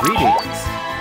Greetings.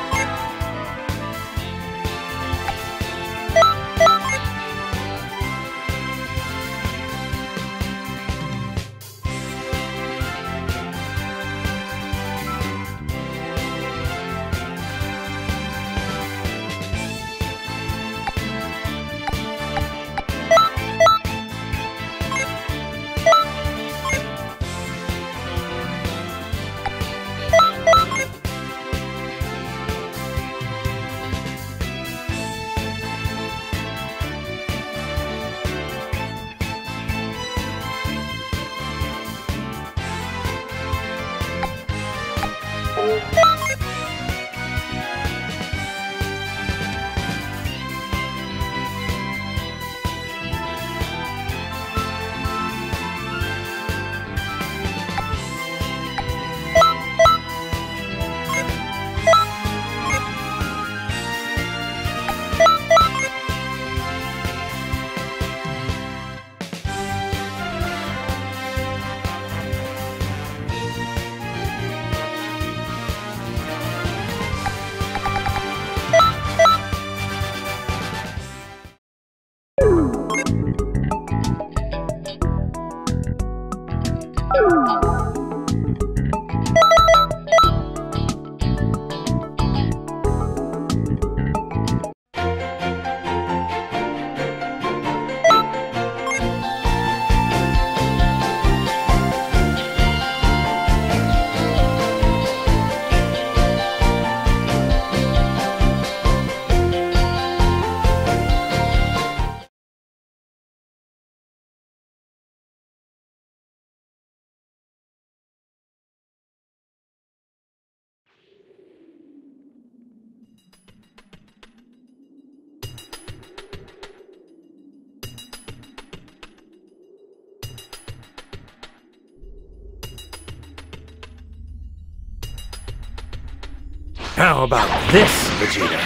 How about this, Vegeta?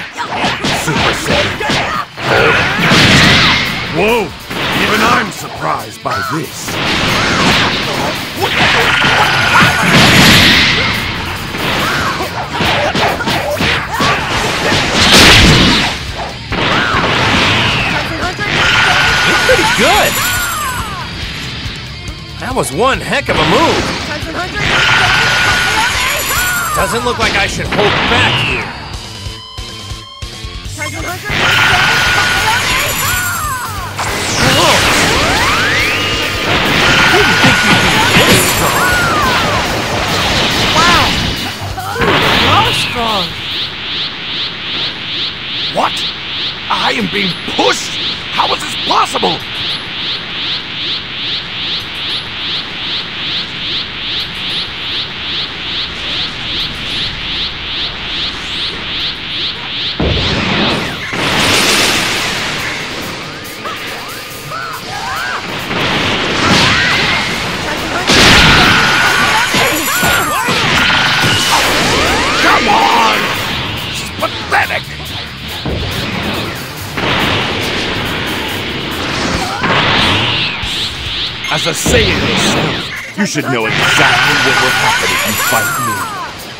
Super Saiyan. Whoa! Even I'm surprised by this. You're pretty good. That was one heck of a move. Doesn't look like I should hold back here. Whoa! Didn't think you'd be this strong. Wow! You're strong. What? I am being pushed? How is this possible? As a Saiyan yourself, you should know exactly what will happen if you fight me.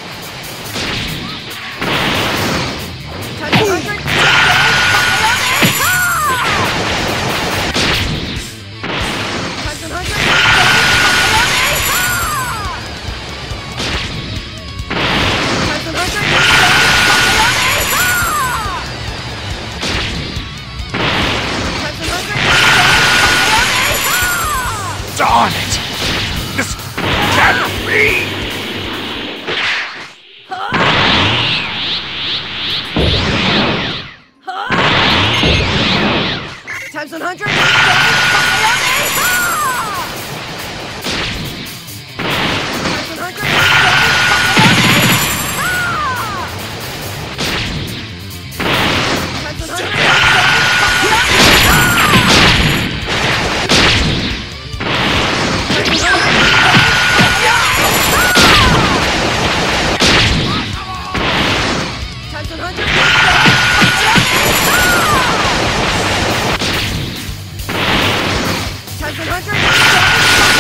Darn it! This can't be! Times 100!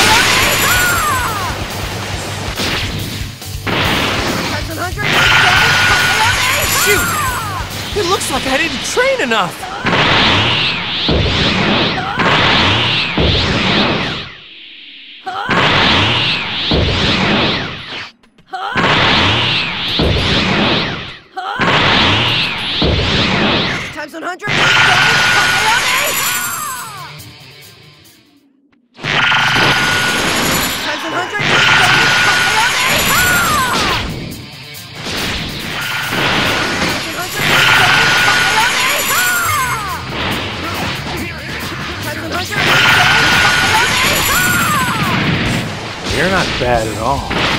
Times 100! Shoot! It looks like I didn't train enough! Times 100! Times 100! You're not bad at all.